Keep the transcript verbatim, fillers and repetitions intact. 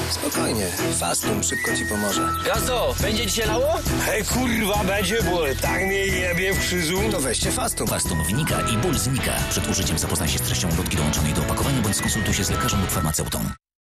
Spokojnie, Fastum szybko ci pomoże. Gazo, będzie dzisiaj lało? Hej, kurwa, będzie, bo tak mnie jebie w krzyżu. To weźcie Fastum. Fastum wnika i ból znika. Przed użyciem zapoznaj się z treścią ulotki dołączonej do opakowania bądź skonsultuj się z lekarzem lub farmaceutą.